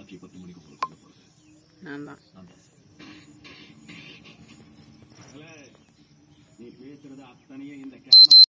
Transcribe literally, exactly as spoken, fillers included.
தொலைக்காட்சியை பத்து மணிக்கு போல கொண்டு போறது நான் தான். நீ பேசுறது அத்தனையும் இந்த கேமரா